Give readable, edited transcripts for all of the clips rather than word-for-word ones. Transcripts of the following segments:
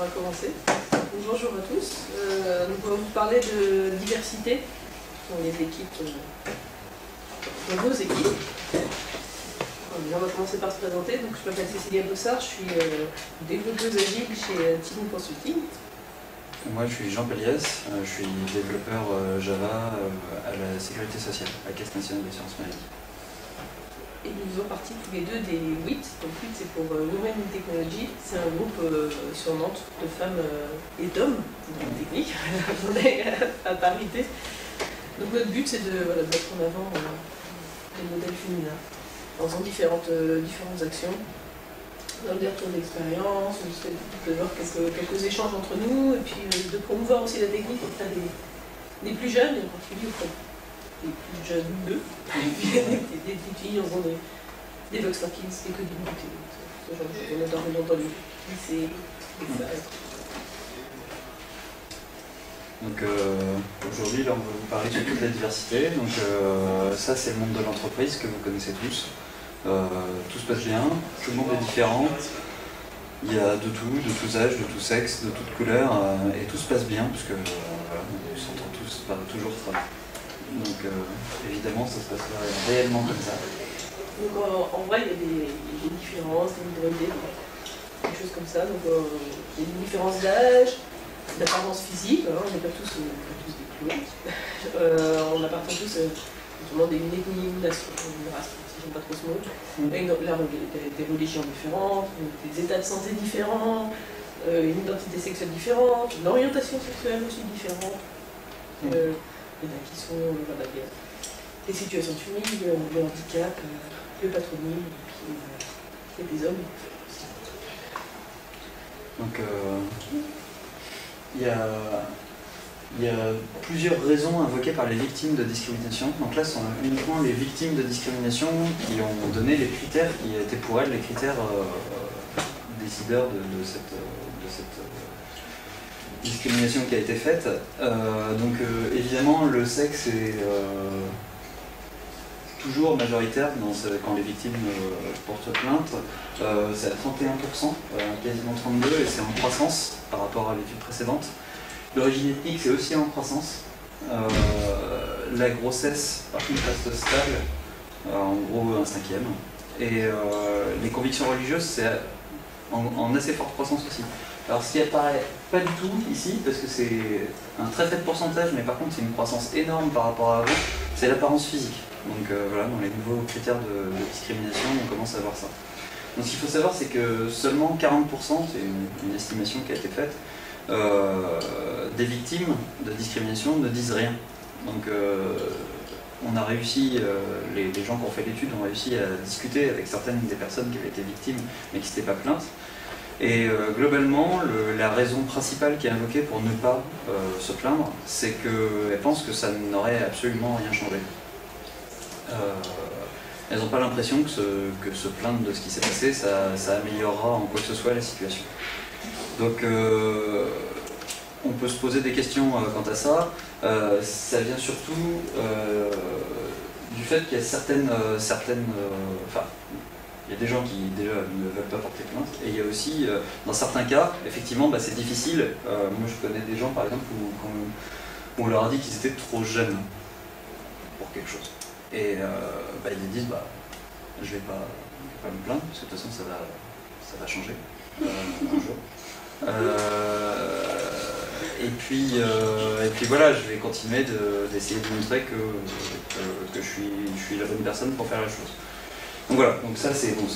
va commencer. Donc, bonjour à tous. Nous allons vous parler de diversité dans les équipes, dans vos équipes. On va commencer par se présenter. Donc, je m'appelle Cécilia Bossard, je suis développeuse agile chez Team Consulting. Moi, je suis Jean Péliès, je suis développeur Java à la Sécurité sociale, à la Caisse nationale des sciences maladie. Et nous faisons partie tous les deux des WIT. Donc WIT, c'est pour Women in Technology. C'est un groupe sur Nantes de femmes et d'hommes dans la technique. On est à parité. Donc notre but, c'est de mettre en avant des modèles féminins en faisant différentes actions. Dans des retours d'expérience, de voir quelques échanges entre nous, et puis de promouvoir aussi la technique auprès des plus jeunes, et en particulier auprès des plus jeunes d'eux, et puis des petites filles, en faisant des Vox Kids, des coding, ce genre de choses. On adore les entendu. C'est ça. Donc aujourd'hui, là, on va vous parler surtout de la diversité. Donc ça, c'est le monde de l'entreprise que vous connaissez tous. Tout se passe bien, tout le monde est différent, il y a de tout, de tous âges, de tous sexes, de toutes couleurs, et tout se passe bien, puisque voilà, on s'entend tous pas toujours très bien. Donc évidemment, ça se passe réellement comme ça. Donc en vrai, il y a des différences, des minorités, des choses comme ça. Donc il y a des différences d'âge, d'apparence physique, on n'est pas tous des clowns. On appartient tous à des ethnies, une nation, une race. Pas trop ce mot. Des religions différentes, des états de santé différents, une identité sexuelle différente, une orientation sexuelle aussi différente. Il y en a qui sont les situations de famille, le handicap, le patronyme, et puis des hommes. Donc il y a plusieurs raisons invoquées par les victimes de discrimination. Donc là, ce sont uniquement les victimes de discrimination qui ont donné les critères qui étaient pour elles les critères décideurs de cette discrimination qui a été faite. Donc évidemment, le sexe est toujours majoritaire quand les victimes portent plainte. C'est à 31%, quasiment 32%, et c'est en croissance par rapport à l'étude précédente. L'origine ethnique, c'est aussi en croissance. La grossesse, par contre, reste stable, en gros un cinquième. Et les convictions religieuses, c'est en assez forte croissance aussi. Alors ce qui apparaît pas du tout ici, parce que c'est un très faible pourcentage, mais par contre c'est une croissance énorme par rapport à avant, c'est l'apparence physique. Donc voilà, dans les nouveaux critères de discrimination, on commence à voir ça. Donc ce qu'il faut savoir, c'est que seulement 40%, c'est une estimation qui a été faite, des victimes de discrimination ne disent rien. Donc on a réussi, les gens qui ont fait l'étude ont réussi à discuter avec certaines des personnes qui avaient été victimes mais qui ne s'étaient pas plaintes. Et globalement, la raison principale qui est invoquée pour ne pas se plaindre, c'est qu'elles pensent que ça n'aurait absolument rien changé. Elles n'ont pas l'impression que se plaindre de ce qui s'est passé, ça améliorera en quoi que ce soit la situation. Donc on peut se poser des questions quant à ça. Ça vient surtout du fait qu'il y a certaines il y a des gens qui déjà ne veulent pas porter plainte, et il y a aussi, dans certains cas, effectivement, c'est difficile. Moi je connais des gens par exemple où on leur a dit qu'ils étaient trop jeunes pour quelque chose. Et ils disent je vais pas me plaindre, parce que de toute façon ça va changer un jour. Et puis voilà, je vais continuer d'essayer de montrer que je suis la bonne personne pour faire la chose. Donc voilà, donc ça c'est bon,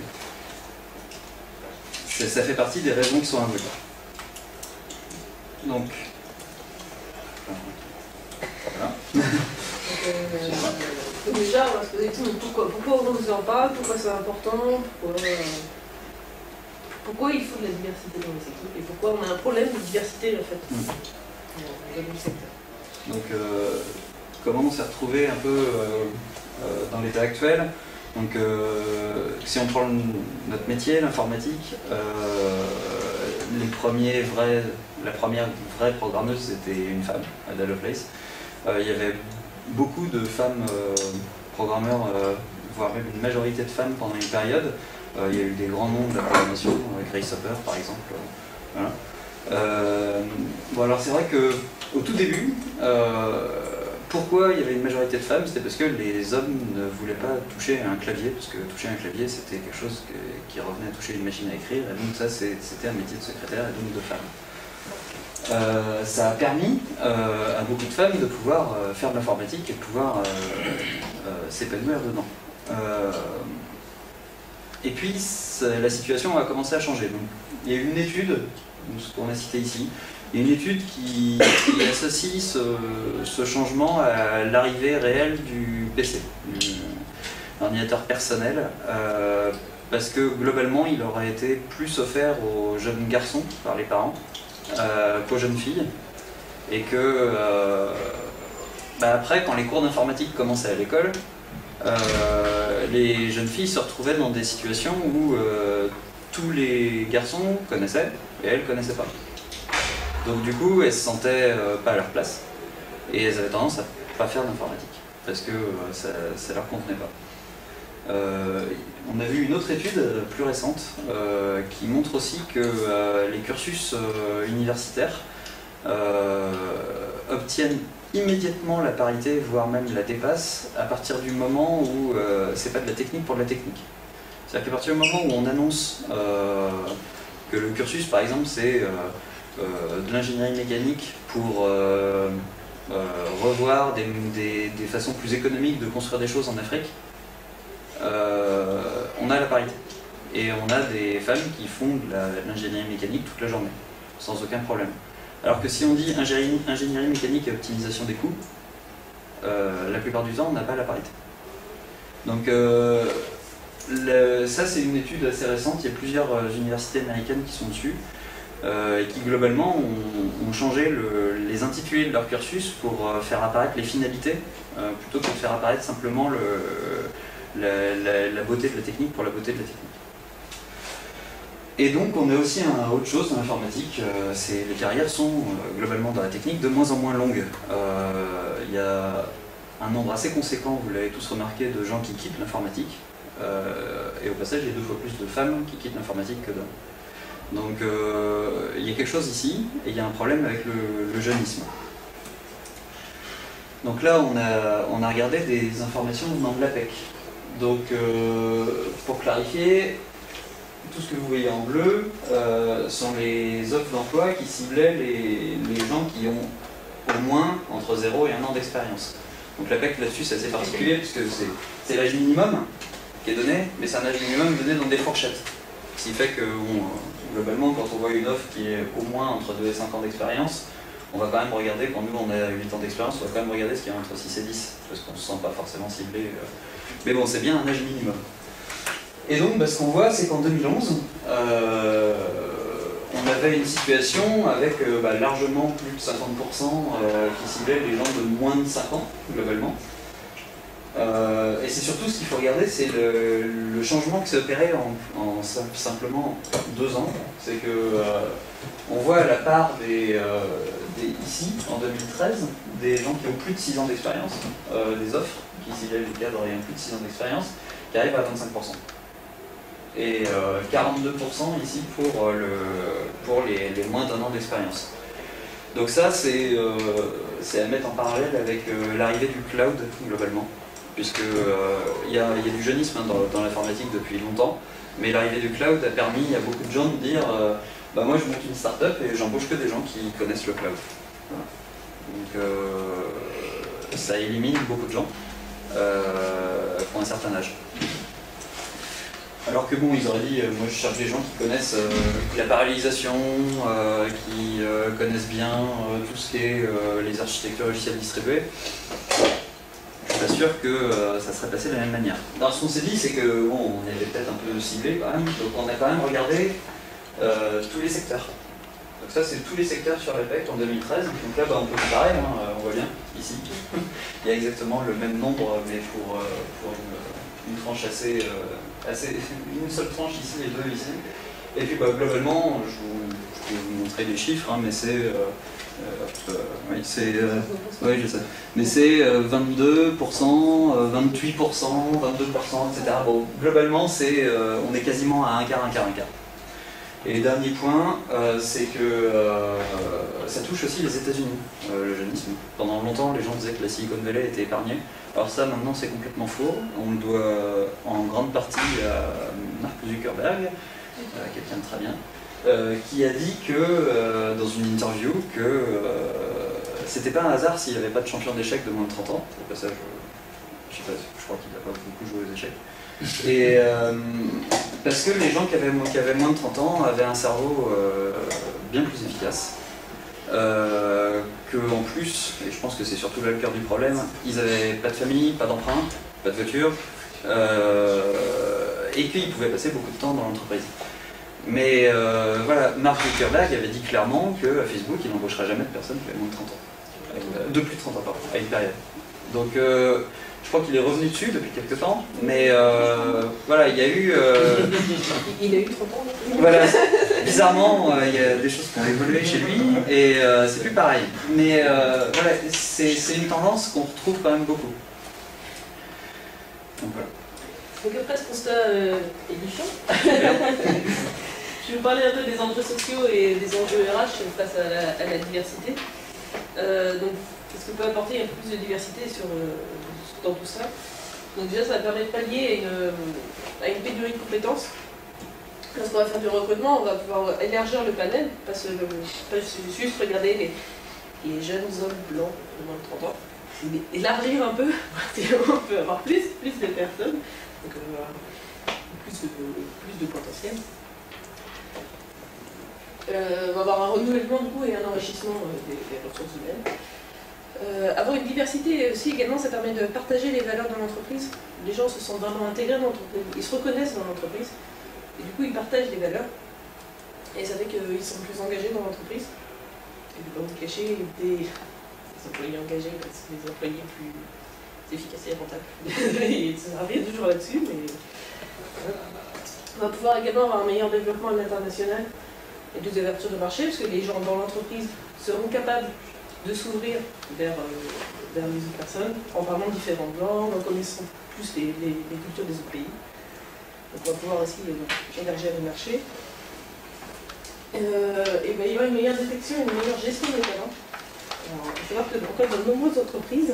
ça fait partie des raisons qui sont invoquées. Donc voilà. Donc déjà, on va se poser pourquoi on vous en parle, pourquoi c'est important, pourquoi il faut de la diversité dans les équipes et pourquoi on a un problème de diversité en fait dans le secteur. Donc comment on s'est retrouvé un peu dans l'état actuel. Donc si on prend notre métier, l'informatique, la première vraie programmeuse c'était une femme, Ada Lovelace. Il y avait beaucoup de femmes programmeurs, voire même une majorité de femmes pendant une période. Il y a eu des grands noms de la programmation, Grace Hopper par exemple. Voilà. Bon, alors c'est vrai qu'au tout début, pourquoi il y avait une majorité de femmes? C'était parce que les hommes ne voulaient pas toucher à un clavier, parce que toucher un clavier c'était quelque chose qui revenait à toucher une machine à écrire, et donc ça c'était un métier de secrétaire et donc de femme. Ça a permis à beaucoup de femmes de pouvoir faire de l'informatique et de pouvoir s'épanouir dedans. Et puis la situation a commencé à changer. Donc, il y a eu une étude, ce qu'on a cité ici, il y a une étude qui associe ce changement à l'arrivée réelle du PC, de l'ordinateur personnel, parce que globalement il aurait été plus offert aux jeunes garçons par les parents qu'aux jeunes filles, et que après, quand les cours d'informatique commençaient à l'école, les jeunes filles se retrouvaient dans des situations où tous les garçons connaissaient et elles ne connaissaient pas. Donc du coup, elles se sentaient pas à leur place et elles avaient tendance à ne pas faire d'informatique parce que ça ne leur convenait pas. On a vu une autre étude plus récente qui montre aussi que les cursus universitaires obtiennent immédiatement la parité, voire même la dépassent, à partir du moment où c'est pas de la technique pour de la technique. C'est-à-dire qu'à partir du moment où on annonce que le cursus, par exemple, c'est de l'ingénierie mécanique pour revoir des façons plus économiques de construire des choses en Afrique, on a la parité. Et on a des femmes qui font de l'ingénierie mécanique toute la journée, sans aucun problème. Alors que si on dit ingénierie mécanique et optimisation des coûts, la plupart du temps on n'a pas la parité. Donc ça c'est une étude assez récente, il y a plusieurs universités américaines qui sont dessus, et qui globalement ont changé les intitulés de leur cursus pour faire apparaître les finalités, plutôt que de faire apparaître simplement la beauté de la technique pour la beauté de la technique. Et donc on a aussi autre chose dans l'informatique, les carrières sont globalement dans la technique de moins en moins longues. Il y a un nombre assez conséquent, vous l'avez tous remarqué, de gens qui quittent l'informatique, et au passage il y a 2 fois plus de femmes qui quittent l'informatique que d'hommes. Donc il y a quelque chose ici, et il y a un problème avec le jeunisme. Donc là on a regardé des informations venant de l'APEC. Donc pour clarifier, tout ce que vous voyez en bleu sont les offres d'emploi qui ciblaient les gens qui ont au moins entre 0 et 1 an d'expérience. Donc l'APEC là-dessus c'est assez particulier puisque c'est l'âge minimum qui est donné, mais c'est un âge minimum donné dans des fourchettes. Ce qui fait que globalement quand on voit une offre qui est au moins entre 2 et 5 ans d'expérience, on va quand même regarder, quand nous on a 8 ans d'expérience, on va quand même regarder ce qu'il y a entre 6 et 10, parce qu'on ne se sent pas forcément ciblé. Mais bon, c'est bien un âge minimum. Et donc, ce qu'on voit, c'est qu'en 2011, on avait une situation avec largement plus de 50% qui ciblaient les gens de moins de 5 ans, globalement. Et c'est surtout ce qu'il faut regarder, c'est le changement qui s'est opéré en simplement 2 ans. C'est que on voit à la part ici, en 2013, des gens qui ont plus de 6 ans d'expérience, des offres qui ciblaient les cadres ayant plus de 6 ans d'expérience, qui arrivent à 25%. Et 42% ici pour les moins d'1 an d'expérience. Donc ça, c'est à mettre en parallèle avec l'arrivée du cloud, globalement, puisque il y a du jeunisme dans l'informatique depuis longtemps, mais l'arrivée du cloud a permis à beaucoup de gens de dire moi je monte une start-up et j'embauche que des gens qui connaissent le cloud. Voilà. Donc ça élimine beaucoup de gens pour un certain âge. Alors que bon, ils auraient dit, moi je cherche des gens qui connaissent la parallélisation, qui connaissent bien tout ce qui est les architectures logicielles distribuées. Je suis pas sûr que ça serait passé de la même manière. Alors ce qu'on s'est dit, c'est que bon, on avait peut-être un peu ciblé quand même, donc on a quand même regardé tous les secteurs. Donc ça c'est tous les secteurs sur l'APEC en 2013, donc là on peut comparer, on voit bien, ici. Il y a exactement le même nombre, mais pour une tranche assez une seule tranche ici et 2 ici. Et puis globalement, je vais vous montrer des chiffres, mais c'est oui, je sais. Mais c'est 22%, 28%, 22%, etc. Bon, globalement, on est quasiment à un quart, un quart, un quart. Et dernier point, c'est que ça touche aussi les États-Unis, le jeunisme. Pendant longtemps, les gens disaient que la Silicon Valley était épargnée. Alors ça, maintenant, c'est complètement faux. On le doit en grande partie à Mark Zuckerberg, quelqu'un de très bien, qui a dit que, dans une interview, que c'était pas un hasard s'il n'y avait pas de champion d'échecs de moins de 30 ans. Au passage, je sais pas, je crois qu'il n'a pas beaucoup joué aux échecs. Et parce que les gens qui avaient moins de 30 ans avaient un cerveau bien plus efficace. Que en plus, et je pense que c'est surtout là le cœur du problème, ils n'avaient pas de famille, pas d'emprunt, pas de voiture, et qu'ils pouvaient passer beaucoup de temps dans l'entreprise. Mais voilà, Mark Zuckerberg avait dit clairement qu'à Facebook, il n'embauchera jamais de personnes qui avaient moins de 30 ans. De plus de 30 ans, pardon, à une période. Donc je crois qu'il est revenu dessus depuis quelques temps, mais voilà, il y a eu... Il a eu 30 ans. Voilà, bizarrement, il y a des choses qui ont évolué chez lui, et c'est plus pareil. Mais voilà, c'est une tendance qu'on retrouve quand même beaucoup. Donc voilà. Donc après ce constat édifiant, je vais vous parler un peu des enjeux sociaux et des enjeux RH face à la diversité. Donc, qu'est-ce que peut apporter un peu plus de diversité dans tout ça? Donc déjà, ça permet de pallier à une pénurie de compétences. Lorsqu'on va faire du recrutement, on va pouvoir élargir le panel, pas juste regarder les jeunes hommes blancs de moins de 30 ans. C'est élargir un peu, on peut avoir plus de personnes, donc plus de potentiel. On va avoir un renouvellement du coup et un enrichissement des ressources humaines. Avoir une diversité aussi également, ça permet de partager les valeurs de l'entreprise. Les gens se sentent vraiment intégrés dans l'entreprise, ils se reconnaissent dans l'entreprise, et du coup ils partagent les valeurs, et ça fait qu'ils sont plus engagés dans l'entreprise. Et de ne pas vous cacher, des employés engagés, c'est des employés plus efficaces et rentables. Et ça revient toujours là-dessus, mais on va pouvoir également avoir un meilleur développement à l'international et des ouvertures de marché, parce que les gens dans l'entreprise seront capables de s'ouvrir vers les autres personnes en parlant différentes langues, en connaissant plus les cultures des autres pays. Donc on va pouvoir aussi élargir le marché. Et il y aura une meilleure détection, une meilleure gestion des talents. Alors, il faut savoir que dans de nombreuses entreprises,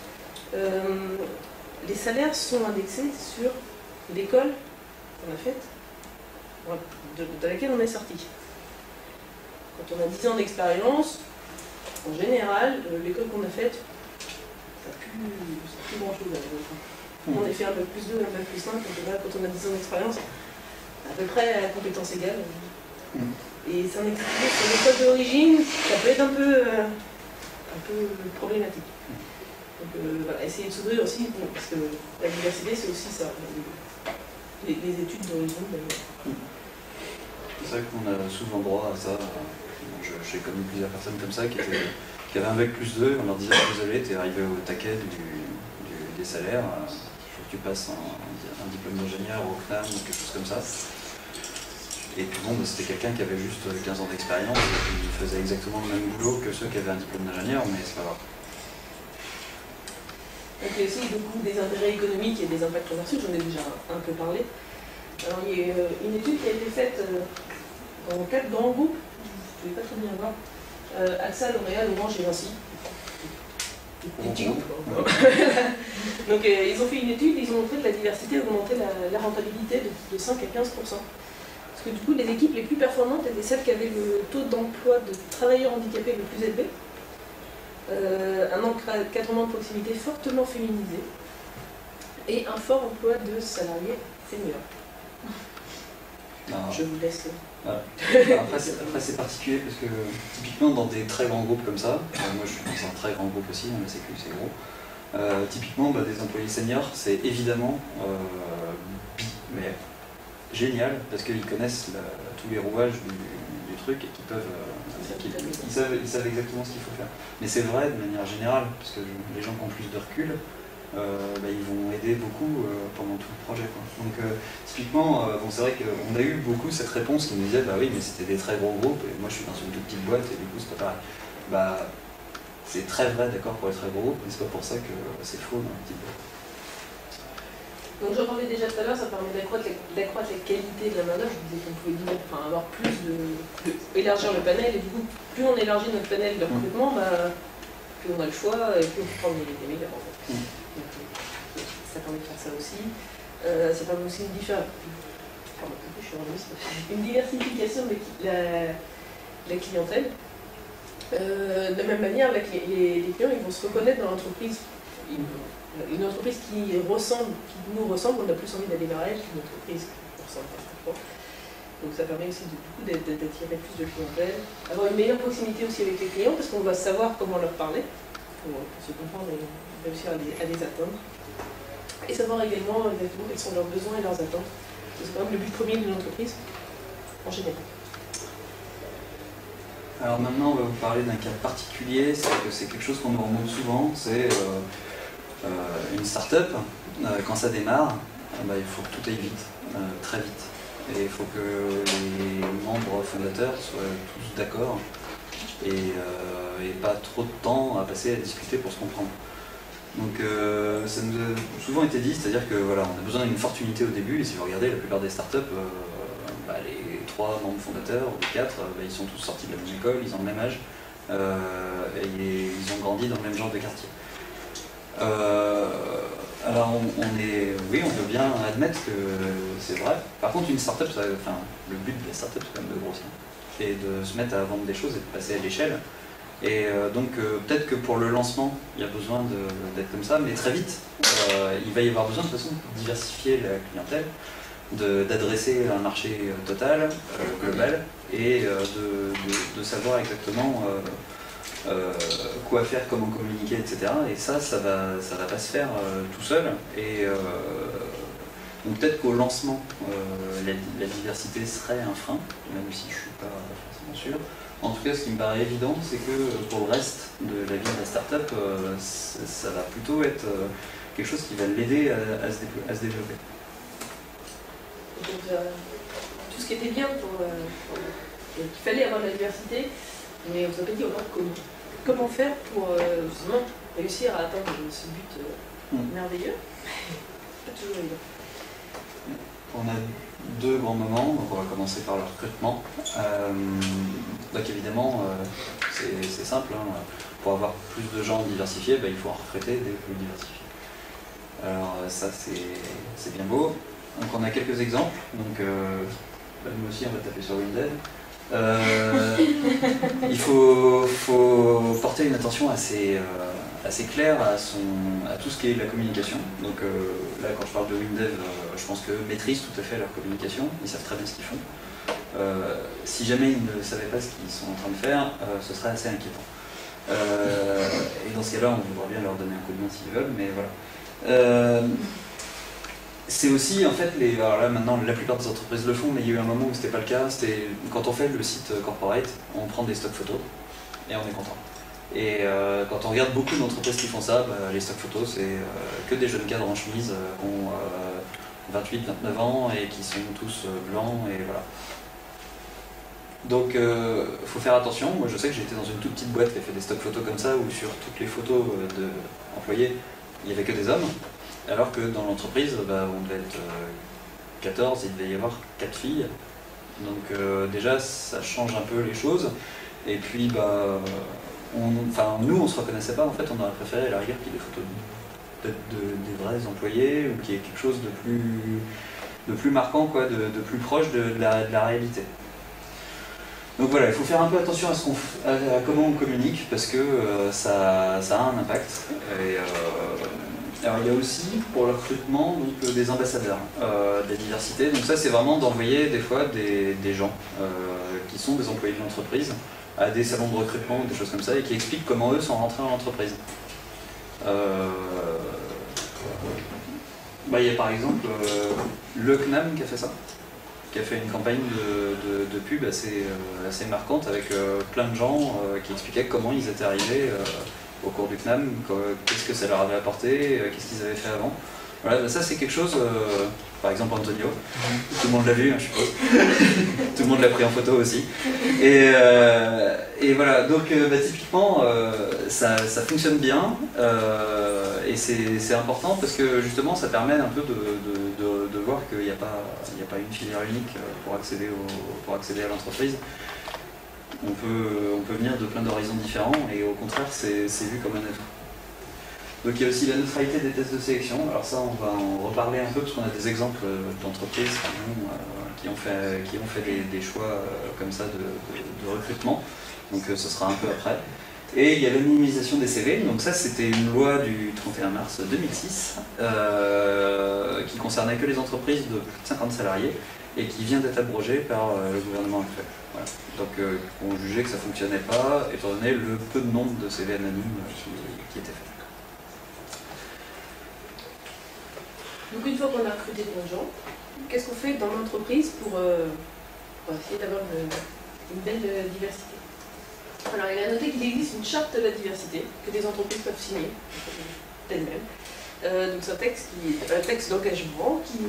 les salaires sont indexés sur l'école qu'on a faite, de laquelle on est sorti. Quand on a 10 ans d'expérience, en général, l'école qu'on a faite, ça n'a plus grand-chose à voir. On a fait un peu plus 2, un peu plus 5, quand on a 10 ans d'expérience, à peu près à compétences égales. Et c'est un exercice sur l'école d'origine, ça peut être un peu problématique. Donc voilà, essayer de s'ouvrir aussi, parce que la diversité c'est aussi ça, les études d'origine d'ailleurs. C'est vrai qu'on a souvent droit à ça. J'ai connu plusieurs personnes comme ça qui avaient un bac plus 2, on leur disait désolé, t'es arrivé au taquet des salaires, il faut que tu passes un diplôme d'ingénieur au CNAM ou quelque chose comme ça. Et puis bon, c'était quelqu'un qui avait juste 15 ans d'expérience et qui faisait exactement le même boulot que ceux qui avaient un diplôme d'ingénieur, mais c'est pas grave. Donc il y a aussi beaucoup des intérêts économiques et des impacts commerciaux, j'en ai déjà un peu parlé. Alors il y a une étude qui a été faite dans 4 grands groupes, je ne vais pas très bien voir, AXA, L'Oréal, Orange et Vinci. Des petits groupes. Donc ils ont fait une étude, ils ont montré que la diversité augmentait la rentabilité de 5 à 15%. Parce que du coup, les équipes les plus performantes étaient celles qui avaient le taux d'emploi de travailleurs handicapés le plus élevé, un encadrement de proximité fortement féminisé et un fort emploi de salariés seniors. Je vous laisse. Voilà. Après c'est particulier parce que typiquement dans des très grands groupes comme ça, moi je suis dans un très grand groupe aussi, la Sécu c'est gros, typiquement des employés seniors c'est évidemment mais génial parce qu'ils connaissent tous les rouages du truc et qu'ils peuvent ils savent exactement ce qu'il faut faire. Mais c'est vrai de manière générale parce que les gens qui ont plus de recul ils vont aider beaucoup pendant tout le projet, quoi. Donc typiquement, c'est vrai qu'on a eu beaucoup cette réponse qui nous disait bah oui mais c'était des très gros groupes et moi je suis dans une toute petite boîte et du coup c'est pas pareil. C'est très vrai d'accord pour les très gros groupes mais c'est pas pour ça que c'est faux dans les petites boîtes. Donc j'en parlais déjà tout à l'heure, ça permet d'accroître la qualité de la main-d'œuvre. Je disais qu'on pouvait avoir plus élargir le panel, et du coup, plus on élargit notre panel de recrutement, plus on a le choix et plus on peut prendre les meilleurs en fait. Donc, ça permet de faire ça aussi. Ça permet aussi une diversification de la clientèle. De la même manière, les clients ils vont se reconnaître dans l'entreprise. Une entreprise qui nous ressemble, on a plus envie d'aller vers elle qu'une entreprise qui nous ressemble pas. Donc ça permet aussi d'attirer plus de clientèle, avoir une meilleure proximité aussi avec les clients parce qu'on va savoir comment leur parler pour se comprendre et réussir à les atteindre. Et savoir également exactement quels sont leurs besoins et leurs attentes. C'est quand même le but premier d'une entreprise en général. Alors maintenant on va vous parler d'un cas particulier, c'est quelque chose qu'on nous remonte souvent, c'est une start-up, quand ça démarre, il faut que tout aille vite, très vite. Et il faut que les membres fondateurs soient tous d'accord et pas trop de temps à passer à discuter pour se comprendre. Donc ça nous a souvent été dit, c'est-à-dire que voilà, on a besoin d'une forte unité au début, et si vous regardez la plupart des startups, les 3 membres fondateurs, ou les 4, ils sont tous sortis de la même école, ils ont le même âge, et ils ont grandi dans le même genre de quartier. Alors oui, on peut bien admettre que c'est vrai. Par contre, une startup, le but de la startup, c'est quand même de grossir et de se mettre à vendre des choses et de passer à l'échelle. Et donc peut-être que pour le lancement, il y a besoin d'être comme ça, mais très vite, il va y avoir besoin de toute façon de diversifier la clientèle, d'adresser un marché total, global, et de savoir exactement quoi faire, comment communiquer, etc. Et ça va pas se faire tout seul. Et donc peut-être qu'au lancement, la diversité serait un frein, même si je suis pas forcément sûr. En tout cas, ce qui me paraît évident, c'est que pour le reste de la vie de la start-up, ça va plutôt être quelque chose qui va l'aider à se développer. Donc, tout ce qui était bien qu'il fallait avoir de la diversité, mais on s'est pas dit comment faire pour justement réussir à atteindre ce but merveilleux. Pas toujours évident. On a 2 grands moments, donc on va commencer par le recrutement. Donc évidemment, c'est simple, pour avoir plus de gens diversifiés, il faut en recruter des plus diversifiés. Alors ça c'est bien beau. Donc on a quelques exemples, donc nous aussi on va taper sur Windev. Il faut porter une attention assez claire à tout ce qui est la communication. Donc là, quand je parle de Windev, je pense qu'eux maîtrisent tout à fait leur communication, ils savent très bien ce qu'ils font. Si jamais ils ne savaient pas ce qu'ils sont en train de faire, ce serait assez inquiétant. Et dans ce cas-là, on voudrait bien leur donner un coup de main s'ils veulent, mais voilà. C'est aussi, en fait, alors là maintenant la plupart des entreprises le font, mais il y a eu un moment où c'était pas le cas, c'était quand on fait le site corporate, on prend des stock photos et on est content. Et quand on regarde beaucoup d'entreprises qui font ça, les stock photos c'est que des jeunes cadres en chemise qui ont 28-29 ans et qui sont tous blancs et voilà. Donc faut faire attention. Moi je sais que j'étais dans une toute petite boîte qui a fait des stock photos comme ça où sur toutes les photos d'employés il n'y avait que des hommes. Alors que dans l'entreprise, on devait être 14, il devait y avoir 4 filles. Donc déjà, ça change un peu les choses. Et puis, nous, on ne se reconnaissait pas. En fait, on aurait préféré à la rigueur qu'il y ait des photos des vrais employés ou qu'il y ait quelque chose de plus marquant, quoi, de plus proche de la réalité. Donc voilà, il faut faire un peu attention à comment on communique parce que ça a un impact. Et, alors il y a aussi pour le recrutement des ambassadeurs de la diversité. Donc ça c'est vraiment d'envoyer des fois des gens qui sont des employés de l'entreprise à des salons de recrutement, des choses comme ça, et qui expliquent comment eux sont rentrés dans l'entreprise. Il y a par exemple le CNAM qui a fait ça, qui a fait une campagne de pub assez marquante avec plein de gens qui expliquaient comment ils étaient arrivés au cours du CNAM, qu'est-ce que ça leur avait apporté, qu'est-ce qu'ils avaient fait avant. Voilà, ça c'est quelque chose, par exemple Antonio, tout le monde l'a vu, je suppose, tout le monde l'a pris en photo aussi. Et voilà, donc typiquement, ça fonctionne bien, et c'est important parce que justement, ça permet un peu de voir qu'il n'y a pas une filière unique pour accéder à l'entreprise. On peut venir de plein d'horizons différents, et au contraire, c'est vu comme un atout. Donc il y a aussi la neutralité des tests de sélection. Alors ça, on va en reparler un peu parce qu'on a des exemples d'entreprises qui ont fait des choix comme ça de recrutement. Donc ce sera un peu après. Et il y a l'anonymisation des CV. Donc ça, c'était une loi du 31 mars 2006 qui concernait que les entreprises de plus de 50 salariés et qui vient d'être abrogée par le gouvernement actuel. Voilà. Donc on jugeait que ça ne fonctionnait pas, étant donné le peu de nombre de CV anonymes qui étaient faits. Donc une fois qu'on a recruté plein de gens, qu'est-ce qu'on fait dans l'entreprise pour essayer d'avoir une belle diversité? Alors il a noté qu'il existe une charte de la diversité que les entreprises peuvent signer d'elles-mêmes. Donc c'est un texte d'engagement qui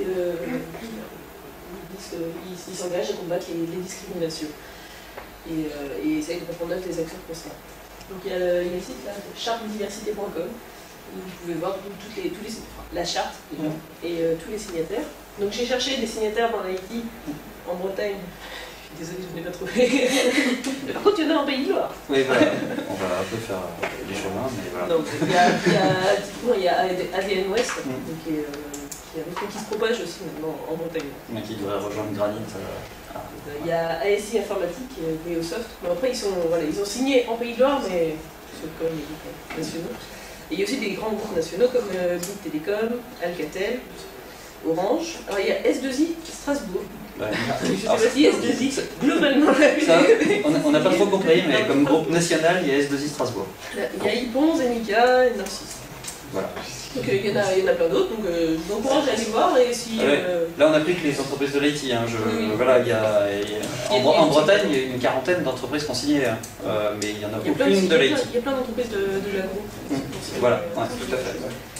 s'engage à combattre les discriminations et essaye de mettre en œuvre des actions constantes. Donc il y a le site là, chartediversité.com. Vous pouvez voir la charte et tous les signataires. Donc j'ai cherché des signataires dans l'IT en Bretagne. Désolée, je n'ai pas trouvé. Mais par contre, il y en a en Pays de Loire. Oui, voilà. On va un peu faire les chemins, mais voilà. Donc il y a ADN West qui se propage aussi maintenant en Bretagne. Mais qui devrait rejoindre Granit. Il y a ASI Informatique et Neosoft. Bon, après, ils ont signé en Pays de Loire, mais c'est quand même les groupes nationaux. Et il y a aussi des grands groupes nationaux comme Bouygues Télécom, Alcatel, Orange. Alors il y a S2I Strasbourg. Ouais. Je ne sais pas si S2I, globalement. Ça, on n'a pas trop compris, mais comme groupe national, il y a S2I Strasbourg. Il y a Ipon, Zenica et Narcisse. Voilà. Donc il y en a plein d'autres, donc je vous encourage à aller voir. Et si, Là, on applique les entreprises de l'IT. Hein. Voilà, en Bretagne, il y a une quarantaine d'entreprises qui ont signé, hein. Mais il n'y en a aucune de l'IT. Il y a plein d'entreprises de l'agro. Voilà, ouais, tout à fait.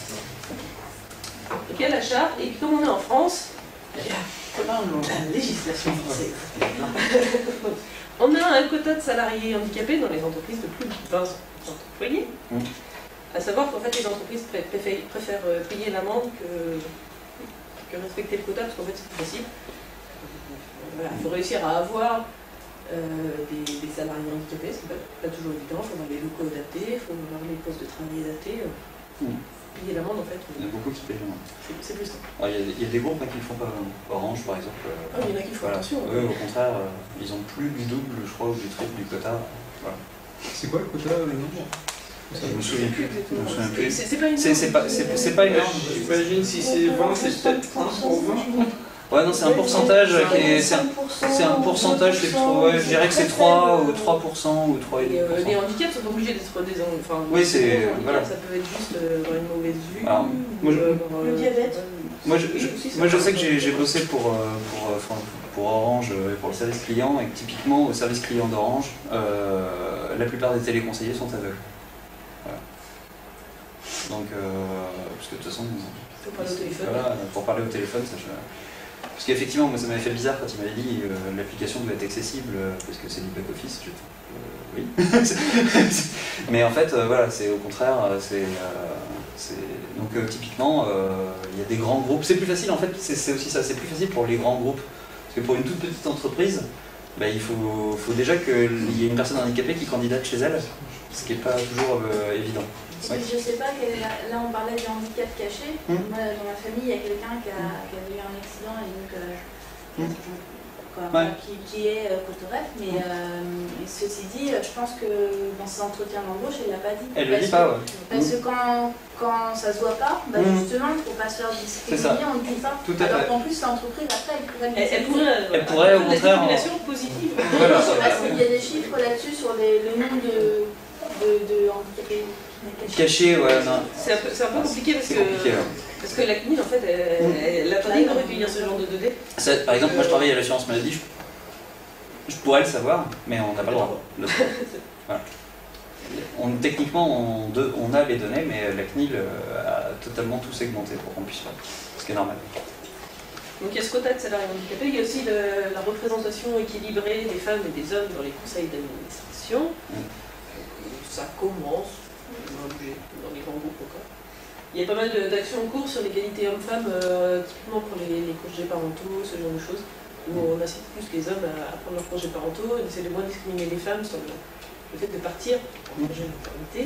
Donc il y a la charte, et puis comme on est en France, il y a la législation française. On a un quota de salariés handicapés dans les entreprises de plus de 20 employés. À savoir qu'en fait les entreprises préfèrent payer l'amende que respecter le quota, parce qu'en fait c'est plus facile. Voilà, il faut réussir à avoir des salariés handicapés, c'est pas toujours évident, il faut avoir les locaux adaptés, il faut avoir les postes de travail adaptés. Payer l'amende en fait. Il y en a beaucoup qui payent l'amende. C'est plus simple. Il y a des groupes qui ne le font pas. Orange par exemple. Il y en a qui font attention. Eux au contraire, ils ont plus du double, je crois, ou du triple du quota. Voilà. C'est quoi le quota le nombre? Je me souviens plus. C'est pas une norme. C'est pas une norme. J'imagine si c'est 20, c'est peut-être 1 pour 20. Ouais, non, c'est un pourcentage c'est un pourcentage, je dirais que c'est 3 ou 3% ou 3,5%. Les handicaps sont obligés d'être des enfants. Oui, c'est. Voilà. Ça peut être juste avoir une mauvaise vue. Alors, le diabète. Moi, je sais que j'ai bossé pour Orange et pour le service client, et que typiquement au service client d'Orange, la plupart des téléconseillers sont aveugles. Voilà. Donc, parce que de toute façon, pour parler au téléphone. Voilà, pour parler au téléphone, ça. Parce qu'effectivement, moi ça m'avait fait bizarre quand il m'avait dit l'application doit être accessible parce que c'est du back-office. Oui. Mais en fait, voilà, c'est au contraire. Donc typiquement, il y a des grands groupes. C'est plus facile en fait, c'est aussi ça, c'est plus facile pour les grands groupes. Parce que pour une toute petite entreprise, il faut déjà qu'il y ait une personne handicapée qui candidate chez elle, ce qui n'est pas toujours évident. Ouais. Je sais pas, là on parlait du handicap caché. Moi, dans ma famille, il y a quelqu'un qui avait eu un accident et donc qui est Cotorep, mais ceci dit, je pense que dans ses entretiens d'embauche, elle l'a pas dit. Elle le dit pas, ouais. Parce que quand ça se voit pas, justement, pour pas se faire discriminer, on ne dit pas. Tout à fait. Alors qu'en plus, l'entreprise, après, elle pourrait au contraire. La discrimination positive. Voilà. Parce qu'il y a des chiffres là-dessus sur le nombre de handicapés. Caché, ouais, non. C'est un peu compliqué parce que la CNIL, en fait, elle a pas de recueillir ce genre de données. Par exemple, moi je travaille à l'assurance maladie, je pourrais le savoir, mais on n'a pas le droit. Voilà. Techniquement, on a les données, mais la CNIL a totalement tout segmenté pour qu'on puisse faire, ce qui est normal. Donc il y a ce quota de salariés handicapés, il y a aussi la représentation équilibrée des femmes et des hommes dans les conseils d'administration. ça commence à bouger dans les grands groupes encore. Il y a pas mal d'actions en cours sur l'égalité homme-femme, typiquement pour les congés parentaux, ce genre de choses, où on incite plus les hommes à prendre leurs congés parentaux, on essaie de moins discriminer les femmes sur le fait de partir en congé de maternité,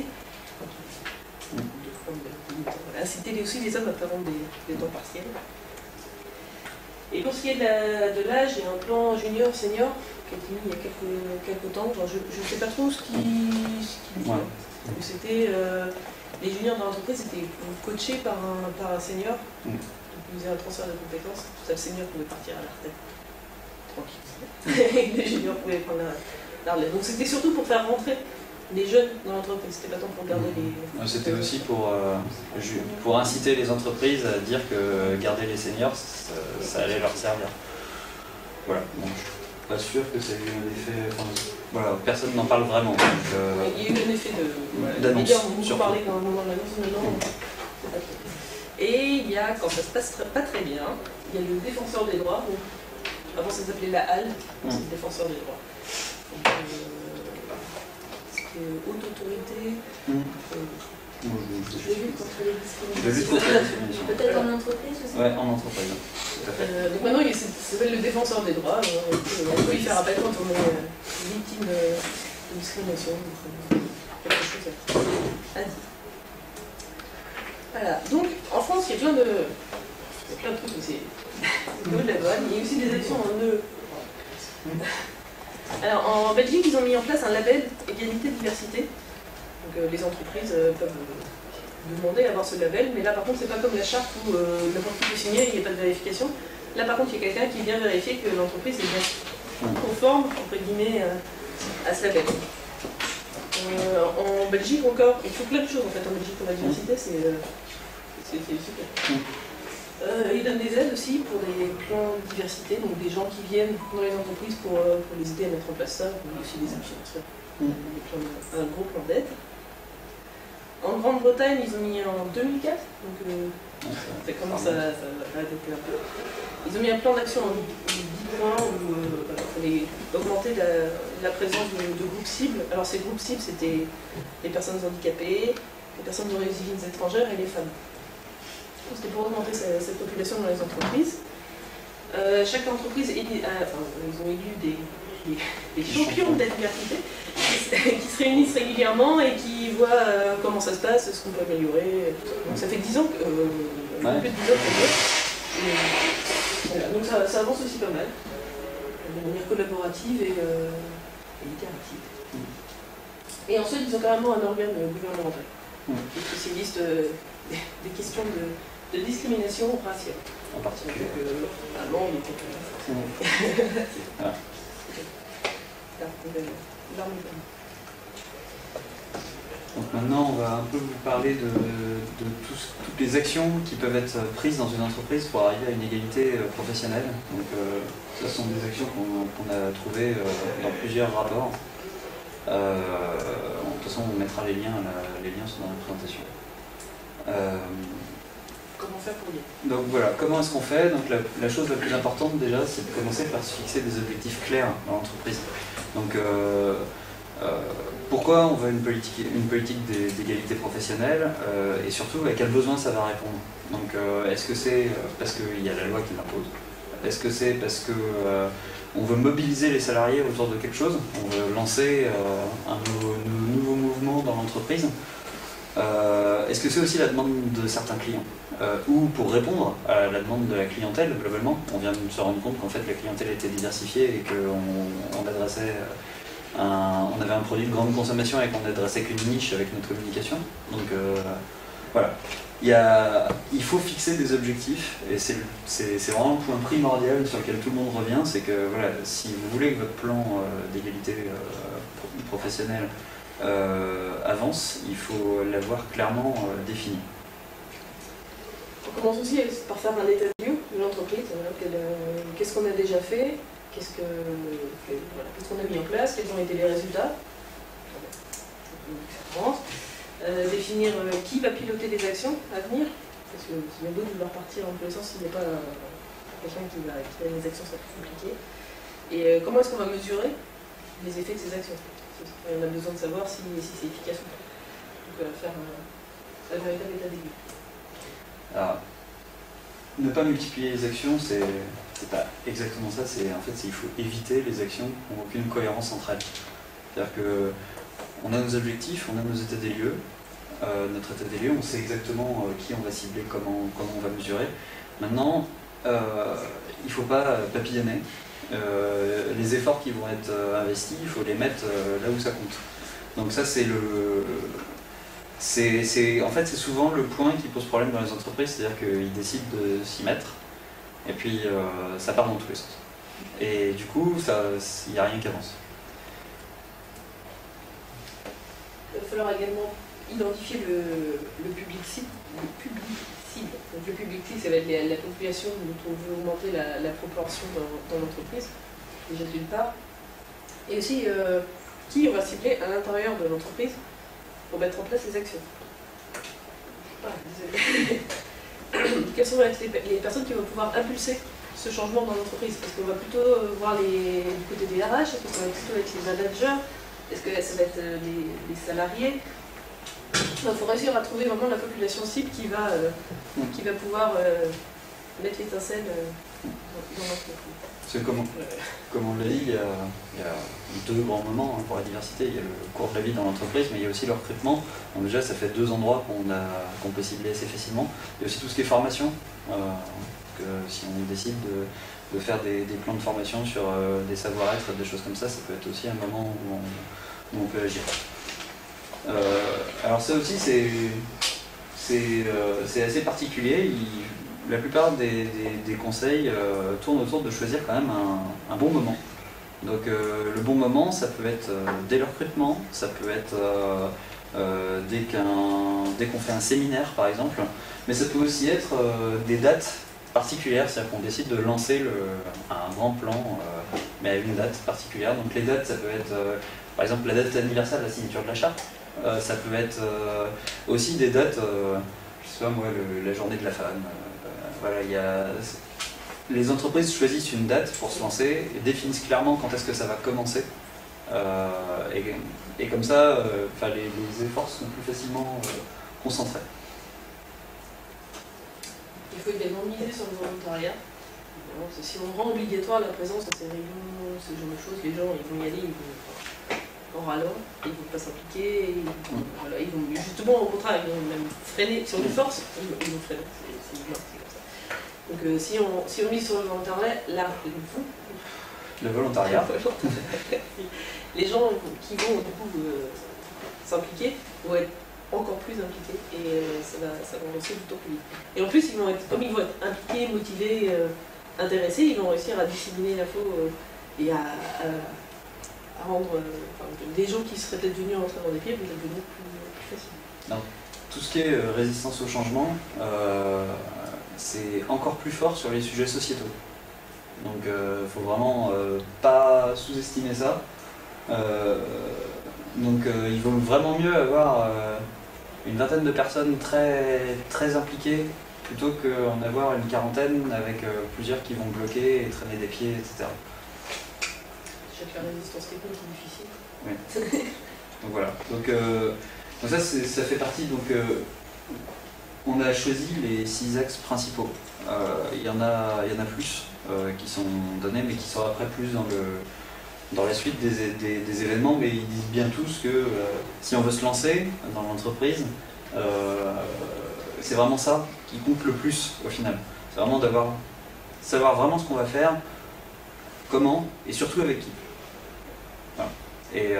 voilà, inciter aussi les hommes à prendre des temps partiels. Et pour ce qui est de l'âge, il y a un plan junior-senior qui a été mis il y a quelques temps. Genre, je ne sais pas trop ce qui Ouais. C'était les juniors dans l'entreprise étaient coachés par un senior. Donc ils faisaient un transfert de compétences. Tout ça, le senior pouvait partir à la retraite tranquille. Et les juniors pouvaient prendre la relève. Donc c'était surtout pour faire rentrer les jeunes dans l'entreprise. C'était pas tant pour garder les. C'était aussi pour inciter les entreprises à dire que garder les seniors, ça allait leur servir. Voilà. Donc, je suis pas sûr que ça ait eu un effet. Enfin, voilà, personne n'en parle vraiment. Donc, il y a eu un effet d'annonce. Les médias ont beaucoup parlé dans le moment de l'annonce, maintenant, c'est pas trop. Et il y a, quand ça se passe pas très bien, il y a le défenseur des droits. Donc, avant ça s'appelait la HAL, c'est le défenseur des droits. Donc, haute autorité, de lutte contre les lutte discriminations. contre la discrimination. Peut-être en entreprise aussi. Ouais, en entreprise. Tout à fait. donc maintenant, ça s'appelle le défenseur des droits. On peut y faire appel quand on est victime de discrimination. Quelque chose à dire. Voilà. Donc, en France, il y a plein de trucs aussi. C'est cool là-bas. Il y a aussi des actions en E. Alors, en Belgique, ils ont mis en place un label égalité-diversité. Donc, les entreprises peuvent demander à avoir ce label, mais là, par contre, c'est pas comme la charte où n'importe qui peut signer, il n'y a pas de vérification. Là, par contre, il y a quelqu'un qui vient vérifier que l'entreprise est bien conforme, entre guillemets, à ce label. En Belgique encore, il faut plein de choses en fait en Belgique pour la diversité, c'est super. Ils donnent des aides aussi pour des plans de diversité, donc des gens qui viennent dans les entreprises pour les aider à mettre en place ça, mais aussi des influenceurs. Un gros plan d'aide. En Grande-Bretagne, ils ont mis en 2004, donc ça commence à dater un peu. Ils ont mis un plan d'action en 10 points où il fallait augmenter la présence de groupes cibles. Alors ces groupes cibles, c'était les personnes handicapées, les personnes d'origine étrangère et les femmes. C'était pour augmenter cette population dans les entreprises. Chaque entreprise, ils ont élu des champions de la diversité qui se réunissent régulièrement et qui voient comment ça se passe, ce qu'on peut améliorer. Donc ça fait 10 ans que, plus de 10 ans que voilà, donc ça avance aussi pas mal, de manière collaborative et itérative. Et ensuite, ils ont carrément un organe gouvernemental qui est spécialiste des questions de discrimination raciale. En particulier. Allemand, Donc maintenant, on va un peu vous parler de toutes les actions qui peuvent être prises dans une entreprise pour arriver à une égalité professionnelle. Donc ce sont des actions qu'on a trouvées dans plusieurs rapports. De toute façon, on mettra les liens sont dans la présentation. Comment faire pour dire? Donc voilà, comment est-ce qu'on fait? Donc la chose la plus importante déjà, c'est de commencer par se fixer des objectifs clairs dans l'entreprise. Donc pourquoi on veut une politique d'égalité professionnelle et surtout à quels besoins ça va répondre. Donc est-ce que c'est parce qu'il y a la loi qui l'impose? Est-ce que c'est parce que on veut mobiliser les salariés autour de quelque chose? On veut lancer un nouveau mouvement dans l'entreprise? Est-ce que c'est aussi la demande de certains clients ou pour répondre à la demande de la clientèle globalement? On vient de se rendre compte qu'en fait la clientèle était diversifiée et qu'on adressait on avait un produit de grande consommation et qu'on n'adressait qu'une niche avec notre communication. Donc voilà, il faut fixer des objectifs et c'est vraiment le point primordial sur lequel tout le monde revient, c'est que voilà, si vous voulez que votre plan d'égalité professionnelle avance, il faut l'avoir clairement défini. On commence aussi par faire un état de vue de l'entreprise, qu'est-ce qu'on a déjà fait, qu'est-ce qu'on a mis en place, quels ont été les résultats, définir qui va piloter les actions à venir, parce que c'est bien beau de vouloir partir en tous les sens s'il n'y a pas quelqu'un qui va les actions, ça peut être compliqué. Et comment est-ce qu'on va mesurer les effets de ces actions? On a besoin de savoir si c'est efficace ou pas. Donc faire un véritable état des lieux. Alors, ne pas multiplier les actions, c'est pas exactement ça, en fait, il faut éviter les actions qui n'ont aucune cohérence entre elles. C'est-à-dire qu'on a nos objectifs, on a nos états des lieux. Notre état des lieux, on sait exactement qui on va cibler, comment on va mesurer. Maintenant, il ne faut pas papillonner. Les efforts qui vont être investis, il faut les mettre là où ça compte. Donc ça, en fait, c'est souvent le point qui pose problème dans les entreprises, c'est-à-dire qu'ils décident de s'y mettre, et puis ça part dans tous les sens. Et du coup, il n'y a rien qui avance. Il va falloir également identifier le public cible. Donc le public cible, ça va être la population dont on veut augmenter la proportion dans l'entreprise, déjà d'une part. Et aussi, qui on va cibler à l'intérieur de l'entreprise pour mettre en place les actions. Quelles sont les personnes qui vont pouvoir impulser ce changement dans l'entreprise? Est-ce qu'on va plutôt voir du côté des RH? Est-ce que ça va plutôt être les managers? Est-ce que ça va être les salariés? Il faut réussir à trouver vraiment la population cible qui va pouvoir mettre l'étincelle dans l'entreprise. C'est comme on l'a dit, il y a deux grands moments pour la diversité. Il y a le cours de la vie dans l'entreprise, mais il y a aussi le recrutement. Donc déjà, ça fait deux endroits qu'on peut cibler assez facilement. Il y a aussi tout ce qui est formation. Si on décide de faire des plans de formation sur des savoir-être, des choses comme ça, ça peut être aussi un moment où on peut agir. Alors ça aussi, c'est assez particulier. La plupart des conseils tournent autour de choisir quand même un bon moment. Donc le bon moment, ça peut être dès le recrutement, ça peut être dès qu'on fait un séminaire par exemple, mais ça peut aussi être des dates particulières, c'est-à-dire qu'on décide de lancer un grand plan, mais à une date particulière. Donc les dates, ça peut être par exemple la date anniversaire de la signature de la charte, ça peut être aussi des dates, je sais pas moi, la journée de la femme. Voilà, les entreprises choisissent une date pour se lancer et définissent clairement quand est-ce que ça va commencer. Et comme ça, les efforts sont plus facilement concentrés. Il faut également miser sur le volontariat. Si on rend obligatoire la présence dans ces réunions, ce genre de choses, les gens ils vont y aller, en râlant, ils ne vont pas s'impliquer, ils vont justement au contraire, ils vont même freiner. Si on les force, ils vont freiner. C'est humain, c'est comme ça. Donc si on mise sur le volontariat, le volontariat. Les gens qui vont du coup s'impliquer vont être encore plus impliqués et ça va avancer du temps plus vite. Et en plus, comme ils vont être impliqués, motivés, intéressés, ils vont réussir à disséminer l'info et à rendre des gens qui seraient peut-être venus rentrer dans des pieds vont être devenir plus faciles. Non. Tout ce qui est résistance au changement, c'est encore plus fort sur les sujets sociétaux. Donc il ne faut vraiment pas sous-estimer ça. Il vaut vraiment mieux avoir une vingtaine de personnes très, très impliquées plutôt qu'en avoir une quarantaine avec plusieurs qui vont bloquer et traîner des pieds, etc. Chaque résistance technique est difficile. Oui. Donc voilà. Donc ça fait partie. On a choisi les 6 axes principaux. Il y en a plus qui sont donnés, mais qui sont après plus dans la suite des événements, mais ils disent bien tous que si on veut se lancer dans l'entreprise, c'est vraiment ça qui compte le plus au final. C'est vraiment savoir vraiment ce qu'on va faire, comment et surtout avec qui. Voilà. Et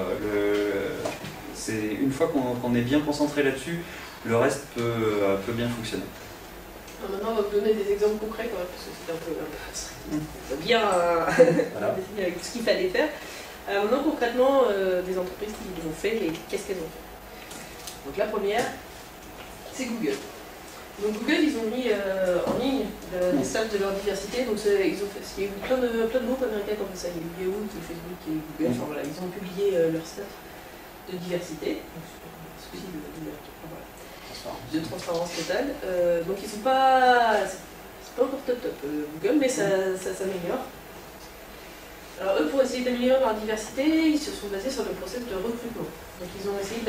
c'est une fois qu'on est bien concentré là-dessus, le reste peut bien fonctionner. Maintenant, on va vous donner des exemples concrets quand même, parce que c'est un peu bien voilà. avec tout ce qu'il fallait faire. Maintenant, concrètement, des entreprises qui l'ont fait et qu'est-ce qu'elles ont fait. Donc la première, c'est Google. Donc Google, ils ont mis en ligne des stats de leur diversité. Donc ils ont fait, il y a eu plein de groupes américains comme ça. Il y a eu Yahoo, Facebook et Google. Enfin voilà, ils ont publié leurs stats de diversité. De transparence totale. Donc ils sont pas. C'est pas encore top Google, mais ça s'améliore. Alors eux, pour essayer d'améliorer leur diversité, ils se sont basés sur le process de recrutement. Donc ils ont essayé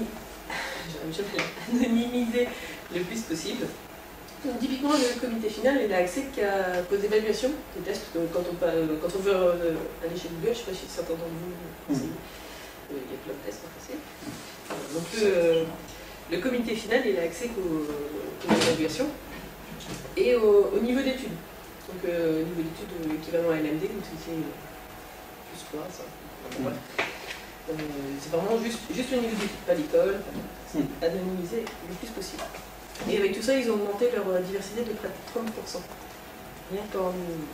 d'anonymiser le plus possible. Donc typiquement, le comité final, il a accès qu'aux évaluations, des tests. Quand on veut aller chez Google, je ne sais pas si certains d'entre vous il y a plein de tests à passer. Donc le comité final, il a accès qu'aux évaluations et au niveau d'études. Donc au niveau d'études équivalent à LMD, donc c'est plus quoi ça. C'est vraiment juste le niveau d'études, pas l'école, anonymiser le plus possible. Et avec tout ça, ils ont augmenté leur diversité de près de 30%. Rien qu'en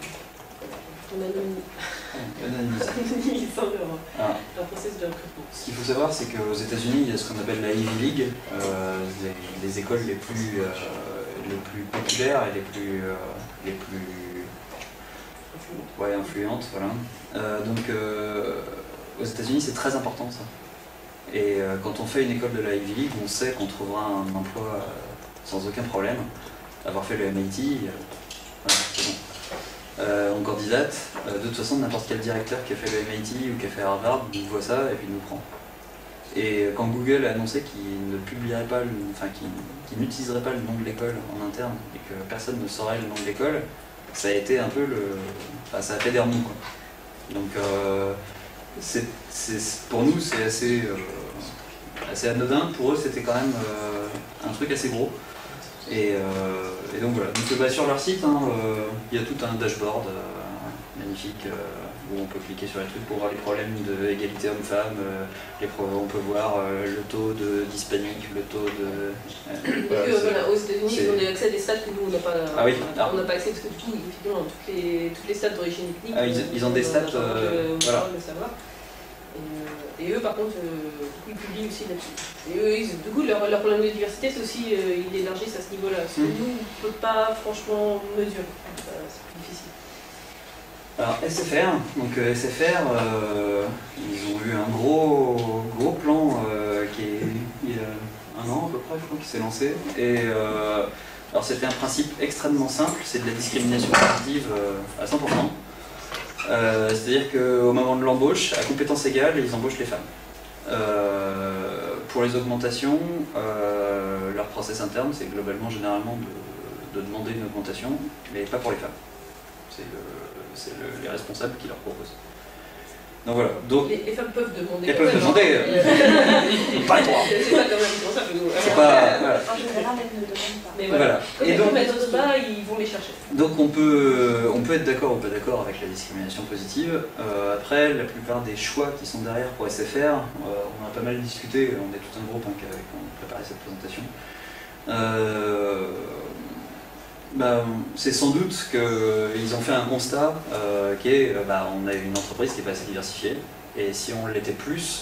anonymisant leur processus de recrutement. Ce qu'il faut savoir, c'est qu'aux États-Unis, il y a ce qu'on appelle la Ivy League, les écoles les plus populaires et les plus influentes. Voilà. Donc, aux États-Unis, c'est très important ça. Et quand on fait une école de la Ivy League, on sait qu'on trouvera un emploi sans aucun problème. Avoir fait le MIT, voilà, c'est bon. On candidate, de toute façon n'importe quel directeur qui a fait le MIT ou qui a fait Harvard nous voit ça et puis nous prend. Et quand Google a annoncé qu'il ne publierait pas, qu'il n'utiliserait pas le nom de l'école en interne et que personne ne saurait le nom de l'école, ça a été un peu ça a fait des remous, quoi. Donc pour nous c'est assez anodin, pour eux c'était quand même un truc assez gros. Et donc voilà, donc, sur leur site, il y a tout un dashboard magnifique où on peut cliquer sur les trucs pour voir les problèmes d'égalité homme-femme, on peut voir le taux d'hispanique, le taux de... Voilà, aux États-Unis, ils ont accès à des stats que nous on n'a pas, on n'a pas accès parce que du coup, effectivement, toutes les stats d'origine ethnique, ils ont des stats, voilà. Le savoir. Et eux, par contre, ils publient aussi là-dessus. Et eux, du coup, leur problème de diversité, c'est aussi, ils élargissent à ce niveau-là. Ce que nous, on ne peut pas franchement mesurer. C'est plus difficile. Alors, SFR, ils ont eu un gros plan il y a un an à peu près, je crois, qui s'est lancé. Et alors, c'était un principe extrêmement simple, c'est de la discrimination positive à 100%. C'est-à-dire qu'au moment de l'embauche, à compétences égales, ils embauchent les femmes. Pour les augmentations, leur process interne, c'est globalement généralement de demander une augmentation, mais pas pour les femmes. C'est les responsables qui leur proposent. Donc voilà. Donc, les femmes peuvent demander. Elles peuvent demander. Pas le droit. C'est pas comme responsable, nous. C'est pas. Voilà. En général, elles ne demandent pas. Mais voilà. Et donc, elles n'osent pas, ils vont les chercher. Donc on peut être d'accord ou pas d'accord avec la discrimination positive. Après, la plupart des choix qui sont derrière pour SFR, on a pas mal discuté, on est tout un groupe qui a préparé cette présentation. C'est sans doute qu'ils ont fait un constat qui est on a une entreprise qui n'est pas assez diversifiée, et si on l'était plus,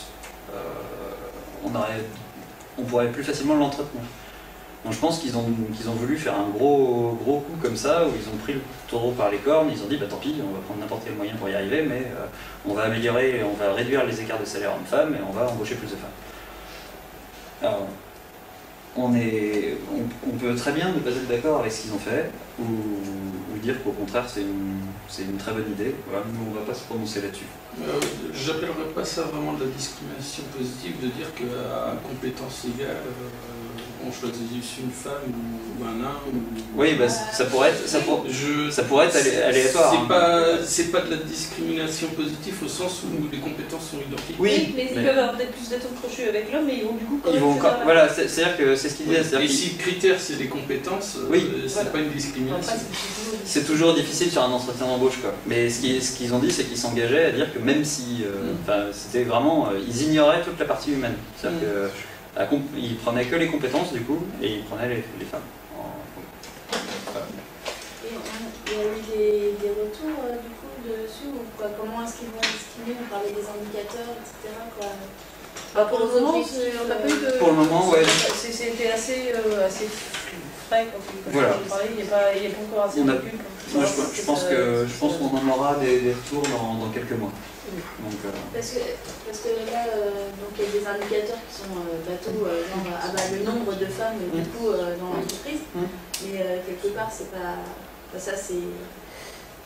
on pourrait plus facilement l'entretenir. Donc je pense qu'ils ont voulu faire un gros coup comme ça, où ils ont pris le taureau par les cornes, ils ont dit tant pis, on va prendre n'importe quel moyen pour y arriver, mais on va on va réduire les écarts de salaire hommes-femmes et on va embaucher plus de femmes. Alors, on peut très bien ne pas être d'accord avec ce qu'ils ont fait, ou dire qu'au contraire c'est une très bonne idée. Voilà, nous on ne va pas se prononcer là-dessus. J'appellerais pas ça vraiment de la discrimination positive, de dire qu'à compétences égales, on choisit une femme ou un homme. Oui, ça pourrait être aléatoire. C'est pas de la discrimination positive au sens où les compétences sont identiques. Oui, mais ils peuvent avoir peut-être plus d'atomes crochus avec l'homme, mais ils vont du coup. Voilà, c'est-à-dire que c'est ce qu'il disait. Et si le critère c'est les compétences, c'est pas une discrimination. C'est toujours difficile sur un entretien d'embauche, quoi. Mais ce qu'ils ont dit, c'est qu'ils s'engageaient à dire que même si, c'était vraiment, ils ignoraient toute la partie humaine. C'est-à-dire que ils prenaient que les compétences du coup, et ils prenaient les femmes. Voilà. Et il y a eu des retours du coup dessus, ou quoi? Comment est-ce qu'ils vont estimer? On parlait des indicateurs, etc. Quoi. Pour le moment, on n'a pas eu de. Pour le moment, ouais. C'était assez frais quand voilà. on parlait, il n'y a pas encore assez de recul. Moi, je pense qu'on en aura des retours dans quelques mois. Donc, parce que là, il y a des indicateurs qui sont bateaux, le nombre de femmes du coup dans l'entreprise, mais quelque part c'est pas ça, c'est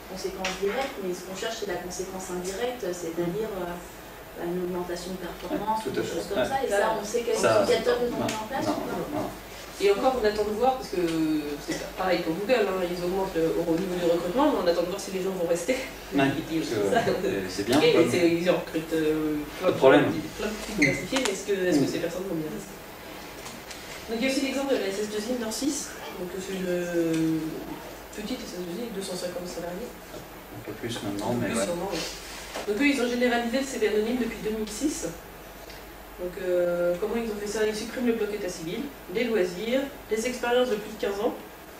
conséquence directe, mais ce qu'on cherche, c'est la conséquence indirecte, c'est-à-dire une augmentation de performance, ou des choses comme ça. Et ça, on sait quels indicateurs ils ont mis en place ou pas ? Et encore, on attend de voir, parce que c'est pareil pour Google, hein, ils augmentent au niveau du recrutement, mais on attend de voir si les gens vont rester. C'est bien. Et ils en recrutent plein de trucs classifiés, mais est-ce que ces personnes vont bien rester? Donc il y a aussi l'exemple de la SS2I Nord6, donc c'est une petite SS2I avec 250 salariés. Un peu plus maintenant, mais ouais. Sûrement, ouais. Donc eux, ils ont généralisé le CV anonyme depuis 2006. Donc comment ils ont fait ça? Ils suppriment le bloc état civil, les loisirs, les expériences de plus de 15 ans.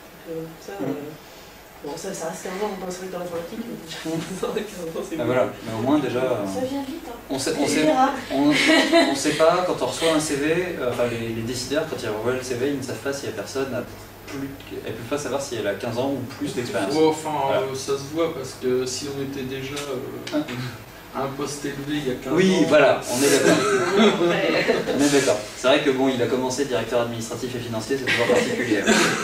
Bon, ça reste 15 ans, on pense dans l'informatique, mais 15 ans, c'est voilà, mais au moins déjà... Ça vient vite, hein. On sait pas, quand on reçoit un CV, enfin les décideurs, quand ils revoient le CV, ils ne savent pas s'il y a personne, elles ne peuvent pas savoir si elle a 15 ans ou plus d'expérience. Enfin, ça se voit, parce que si on était déjà à un poste élevé il y a 15 ans... Oui, voilà, on est d'accord. On est d'accord. C'est vrai que bon, il a commencé directeur administratif et financier, c'est toujours particulier.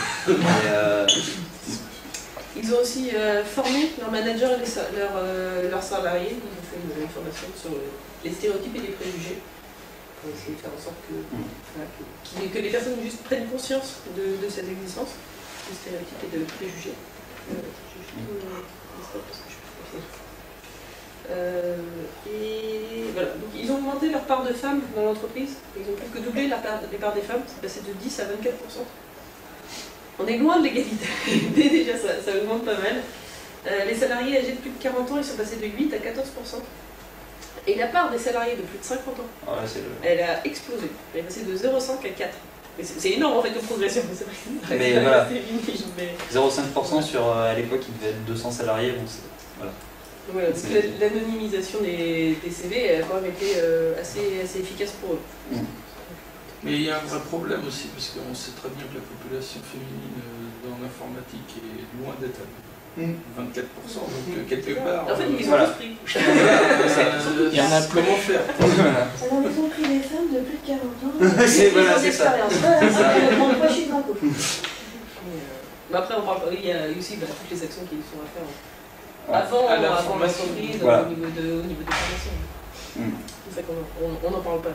Ils ont aussi formé leurs managers et leurs salariés. Ils ont fait une formation sur les stéréotypes et les préjugés pour essayer de faire en sorte que les personnes juste prennent conscience de cette existence, de stéréotypes et de préjugés. Et voilà. Donc, ils ont augmenté leur part de femmes dans l'entreprise. Ils ont plus que doublé les parts des femmes, c'est passé de 10 à 24%. On est loin de l'égalité, mais déjà ça augmente pas mal. Les salariés âgés de plus de 40 ans, ils sont passés de 8 à 14%. Et la part des salariés de plus de 50 ans, elle a explosé. Elle est passée de 0,5 à 4. C'est énorme en fait de progression, c'est vrai. Mais voilà, 0,5% sur, à l'époque, il devait être 200 salariés. Bon, voilà. Voilà, donc l'anonymisation des CV a quand même été assez efficace pour eux. Mais il y a un vrai problème aussi, parce qu'on sait très bien que la population féminine dans l'informatique est loin d'être à 24%, donc quelque part... En fait, ils ont tous pris. Il y en a comment faire. Alors, ils ont pris des femmes de plus de 40 ans. C'est ça. Moi, je suis dans le coup. Mais après, il y a aussi toutes les actions qui sont à faire. Avant l'entreprise, au niveau des formations. C'est ça qu'on n'en parle pas.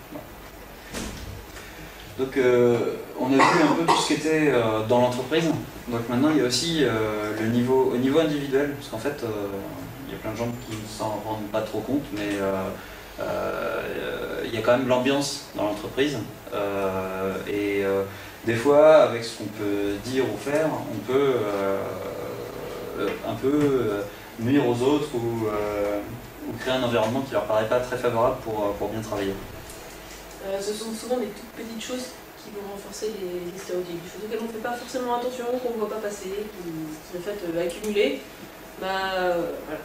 Donc on a vu un peu tout ce qui était dans l'entreprise. Donc maintenant il y a aussi au niveau individuel, parce qu'en fait il y a plein de gens qui ne s'en rendent pas trop compte, mais il y a quand même l'ambiance dans l'entreprise. Des fois, avec ce qu'on peut dire ou faire, on peut un peu nuire aux autres ou créer un environnement qui leur paraît pas très favorable pour bien travailler. Ce sont souvent des toutes petites choses qui vont renforcer les stéréotypes, des choses auxquelles on ne fait pas forcément attention, qu'on ne voit pas passer, qui en fait accumuler. Voilà.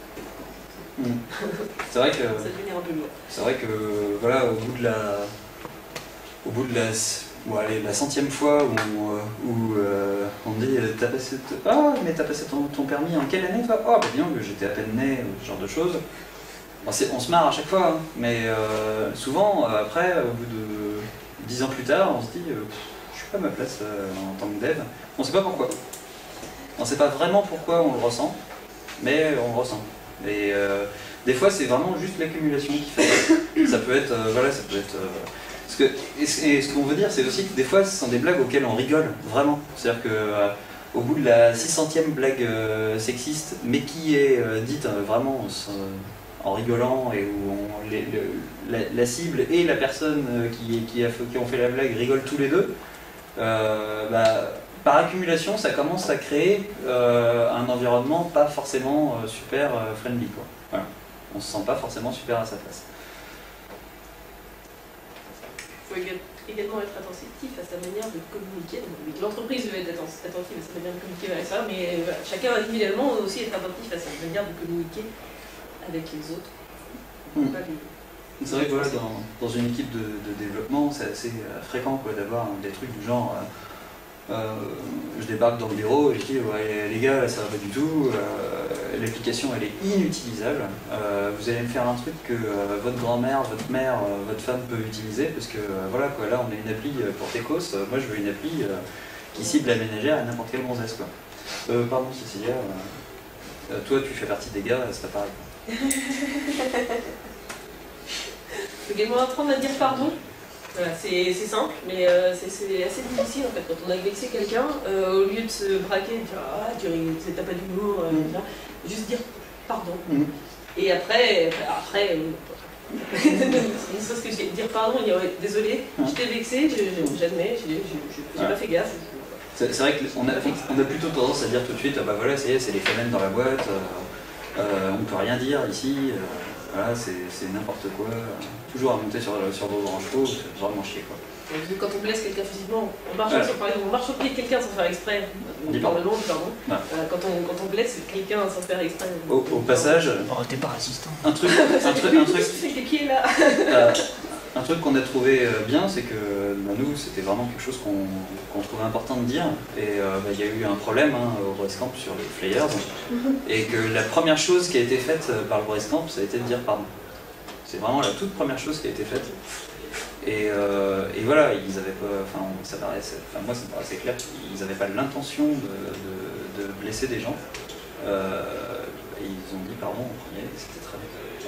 C'est vrai que ça devient un peu lourd. C'est vrai que voilà, au bout de la 100e fois où on dit t'as passé mais t'as passé ton permis en quelle année toi? Oh bah bien que j'étais à peine né, ce genre de choses. On se marre à chaque fois, hein, mais souvent après, au bout de 10 ans plus tard, on se dit je suis pas à ma place en tant que dev. On sait pas pourquoi. On sait pas vraiment pourquoi on le ressent, mais on le ressent. Et des fois c'est vraiment juste l'accumulation qui fait ça. Ça peut être ça peut être ce qu'on veut dire, c'est aussi que des fois ce sont des blagues auxquelles on rigole vraiment. C'est-à-dire que au bout de la 600e blague sexiste, mais qui est dite vraiment en rigolant et où la cible et la personne qui ont fait la blague rigolent tous les deux, par accumulation ça commence à créer un environnement pas forcément super friendly, quoi. Voilà. On se sent pas forcément super à sa place. Il faut également être attentif à sa manière de communiquer. L'entreprise doit être attentive à sa manière de communiquer avec ça, mais chacun individuellement doit aussi être attentif à sa manière de communiquer avec les autres. C'est vrai que voilà, dans une équipe de développement, c'est assez fréquent d'avoir des trucs du genre je débarque dans le bureau et je dis ouais, les gars, ça va pas du tout, l'application elle est inutilisable, vous allez me faire un truc que votre grand-mère, votre mère, votre femme peut utiliser, parce que voilà quoi, là on a une appli pour Tecos, moi je veux une appli qui cible la ménagère et n'importe quelle gonzesse, quoi. Pardon Cécilia. toi tu fais partie des gars, c'est pas pareil. Faut également apprendre à dire pardon. Voilà, c'est simple, mais c'est assez difficile en fait. Quand on a vexé quelqu'un, au lieu de se braquer, de dire ah, t'as pas d'humour, juste dire pardon. Et après ne serait-ce que dire pardon, dire ouais, désolé, je t'ai vexé, j'admets, j'ai pas fait gaffe. C'est vrai qu'on a plutôt tendance à dire tout de suite, bah voilà, c'est les phénomènes dans la boîte, on peut rien dire ici, voilà, c'est n'importe quoi. Toujours à monter sur vos grands chevaux, c'est vraiment chier quoi. Quand on blesse quelqu'un physiquement, par exemple, on marche au pied de quelqu'un sans faire exprès, normalement, pardon. Quand on blesse quelqu'un sans faire exprès. Au passage. Oh, t'es pas résistant. Un truc. Avec les pieds là. Un truc qu'on a trouvé bien, c'est que nous, c'était vraiment quelque chose qu'on trouvait important de dire. Et il y a eu un problème au Brestcamp sur les flyers. Et que la première chose qui a été faite par le Brestcamp, ça a été de dire pardon. C'est vraiment la toute première chose qui a été faite. Et voilà, ils avaient pas. Moi, ça me paraissait clair qu'ils n'avaient pas l'intention de blesser des gens. Et ils ont dit pardon en premier, et c'était très bien.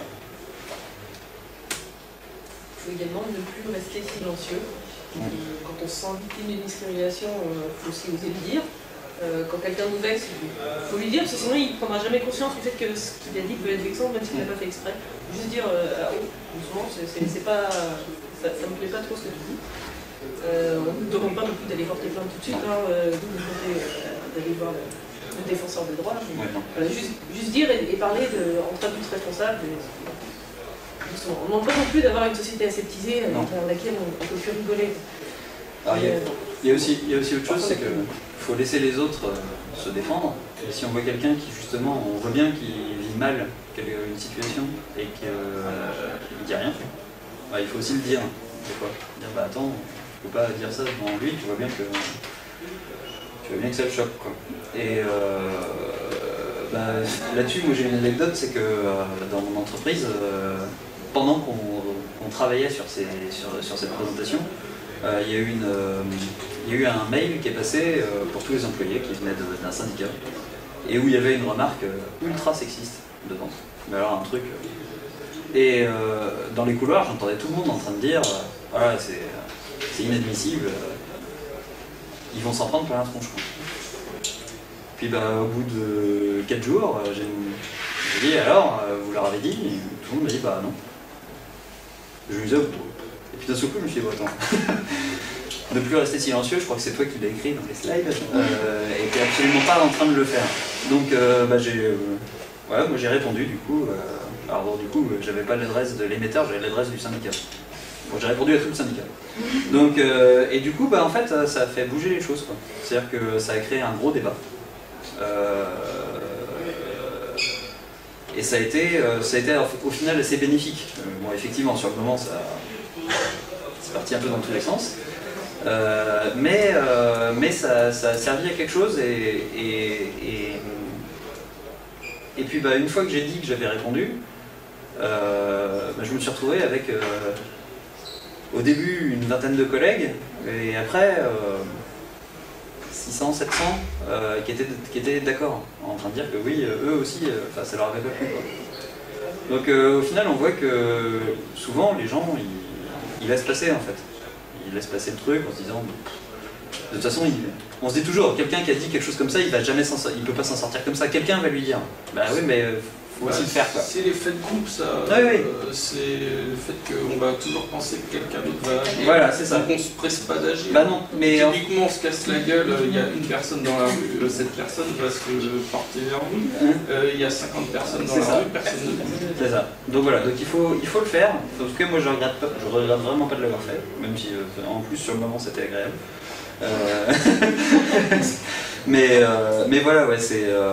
Il faut également ne plus rester silencieux. Quand on se sent victime d'une discrimination, il faut aussi oser le dire. Quand quelqu'un nous vexe, il faut lui dire, parce que sinon il ne prendra jamais conscience du fait que ce qu'il a dit peut être vexant, même s'il n'a pas fait exprès. Juste dire, doucement, c'est pas, ça me plaît pas trop ce que tu dis. On ne demande pas non plus d'aller porter plainte tout de suite, d'aller voir le défenseur des droits. Voilà, juste dire et parler entre adultes responsables. On ne demande pas non plus d'avoir une société aseptisée dans laquelle on ne peut plus rigoler. Il y a aussi autre chose, c'est qu'il faut laisser les autres se défendre. Et si on voit quelqu'un qui justement, on voit bien qu'il vit mal une situation et qu'il ne dit rien, il faut aussi le dire. Des fois. Dire bah attends, tu peux pas dire ça devant lui, tu vois bien que ça le choque quoi. Et là-dessus, moi j'ai une anecdote, c'est que dans mon entreprise, pendant qu'on travaillait sur cette présentation, il y a eu un mail qui est passé pour tous les employés qui venaient d'un syndicat et où il y avait une remarque ultra sexiste dedans. Mais alors un truc. Et dans les couloirs, j'entendais tout le monde en train de dire voilà, c'est inadmissible, ils vont s'en prendre plein la tronche. Puis au bout de 4 jours, j'ai dit alors, vous leur avez dit? Et tout le monde m'a dit bah non. Je lui disais, et puis d'un seul coup je me suis dit attends. Ne plus rester silencieux, je crois que c'est toi qui l'as écrit dans les slides, et tu n'es absolument pas en train de le faire. Donc moi j'ai répondu du coup, alors bon, du coup j'avais pas l'adresse de l'émetteur, j'avais l'adresse du syndicat. Bon, j'ai répondu à tout le syndicat. Donc, et du coup en fait ça a fait bouger les choses quoi. C'est-à-dire que ça a créé un gros débat. Et ça a été au final assez bénéfique. Bon effectivement sur le moment c'est parti un peu dans tous les sens. Mais ça a servi à quelque chose et puis une fois que j'ai dit que j'avais répondu, je me suis retrouvé avec au début une vingtaine de collègues et après 600, 700 qui étaient d'accord en train de dire que oui, eux aussi, ça leur avait pas plu quoi. Donc au final on voit que souvent les gens ils laissent passer en fait. Il laisse passer le truc en se disant de toute façon on se dit toujours quelqu'un qui a dit quelque chose comme ça il peut pas s'en sortir comme ça, quelqu'un va lui dire bah oui mais faut aussi le faire quoi. C'est l'effet de groupe ça, c'est le fait qu'on va toujours penser que quelqu'un d'autre va agir. Voilà c'est ça. Donc on se presse pas d'agir. Bah non, mais typiquement on se casse la gueule, il y a une personne dans la rue, cette personne va se porter vers nous, il y a 50 personnes dans la rue, personne ne bouge. C'est ça. Donc voilà, donc il faut le faire. En tout cas moi je regrette vraiment pas de l'avoir fait, même si en plus sur le moment c'était agréable. Mais voilà ouais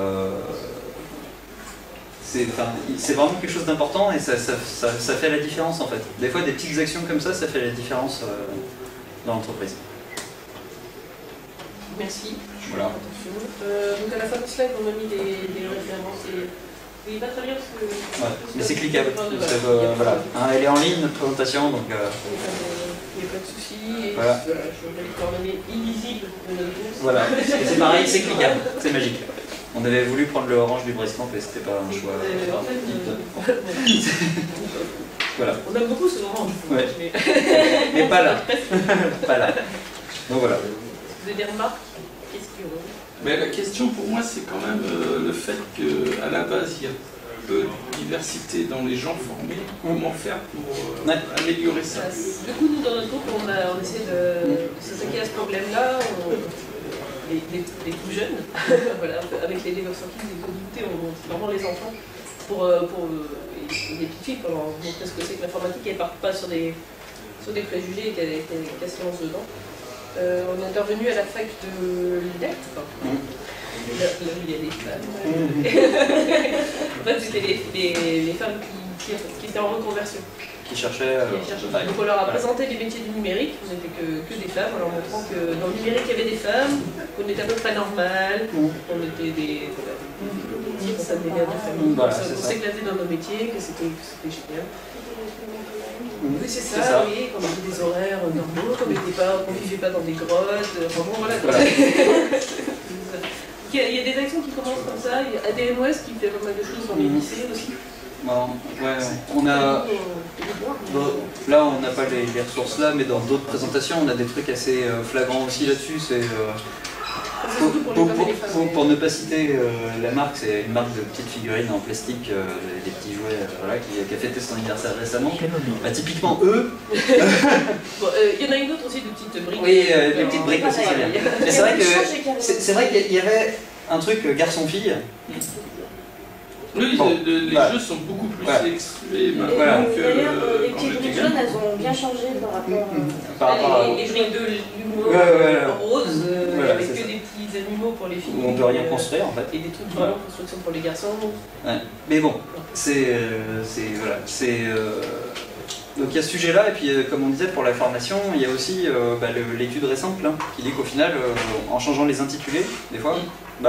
c'est vraiment quelque chose d'important et ça fait la différence en fait. Des fois des petites actions comme ça fait la différence dans l'entreprise. Merci. Voilà. Donc à la fin du slide on a mis des références et il va très bien parce que... Ouais, mais c'est cliquable. Voilà. Elle est en ligne notre présentation donc... Il n'y a pas de souci. Voilà. Je vais les coordonnées illisibles de notre groupe. Voilà. Et c'est pareil, c'est cliquable, c'est magique. On avait voulu prendre le orange du Brescamp et c'était pas un choix. Voilà. On aime beaucoup ce orange. Ouais. Mais pas là. Pas là. Donc voilà. Vous avez des remarques? Questions? Mais la question pour moi, c'est quand même le fait qu'à la base, il y a peu de diversité dans les gens formés. Comment faire pour améliorer ça? Du coup, nous, dans notre groupe, on essaie de s'attaquer à ce problème-là. Les plus jeunes, voilà, avec les développeurs qui des communautés, on montre vraiment les enfants pour les petites filles, pour leur montrer ce que c'est que l'informatique, et elles ne partent pas sur des préjugés et qu'elles se lancent dedans. On est intervenu à la fac de lettres, là où il y a des femmes. En fait, c'était les femmes qui étaient en reconversion. Qui cherchaient. Donc on leur a présenté les métiers du numérique, on n'était que des femmes, en leur montrant que dans le numérique il y avait des femmes, qu'on était à peu près normal, qu'on était des responsables des mères de famille, qu'on s'éclatait dans nos métiers, que c'était génial. Oui, c'est ça, oui, qu'on avait des horaires normaux, qu'on ne vivait pas dans des grottes, enfin bon, voilà. Il y a des actions qui commencent comme ça, il y a ADMOS qui fait pas mal de choses dans les lycées aussi. Bon, ouais, on a. Là, on n'a pas les ressources là, mais dans d'autres présentations, on a des trucs assez flagrants aussi là-dessus. C'est pour ne pas citer la marque, c'est une marque de petites figurines en plastique, des petits jouets, voilà, qui a fêté son anniversaire récemment. Bah, typiquement eux. Il y en a une autre aussi de petites briques. Oui, des petites briques aussi, c'est bien. Mais c'est vrai qu'il y avait un truc garçon-fille. Oui, bon, les jeux sont beaucoup plus sélectionnés maintenant que. D'ailleurs, les petites briques jaunes, elles ont bien changé par rapport à. Les briques de l'humour rose, avec que des petits animaux pour les filles. Où on peut rien construire en fait. Et des trucs vraiment construction pour les garçons. Ouais. Mais bon, voilà. Donc il y a ce sujet-là, et puis comme on disait pour la formation, il y a aussi l'étude récente là, qui dit qu'au final, en changeant les intitulés, des fois,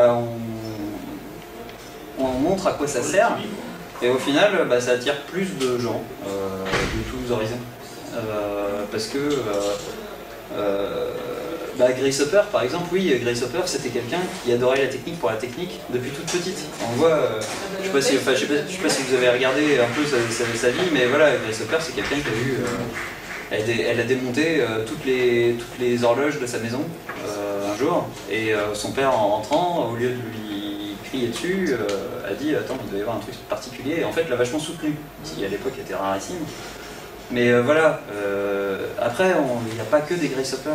on montre à quoi ça sert, et au final ça attire plus de gens de tous horizons. Parce que Grace Hopper par exemple, oui, Grace Hopper c'était quelqu'un qui adorait la technique pour la technique depuis toute petite. On voit, je sais pas si vous avez regardé un peu sa vie, mais voilà, Grace Hopper c'est quelqu'un qui a eu, elle a démonté toutes les horloges de sa maison un jour, et son père en rentrant, au lieu de lui crier dessus, a dit attends, il doit y avoir un truc particulier, et en fait l'a vachement soutenu, qui à l'époque était rarissime. Mais voilà, après il n'y a pas que des Grace Hopper.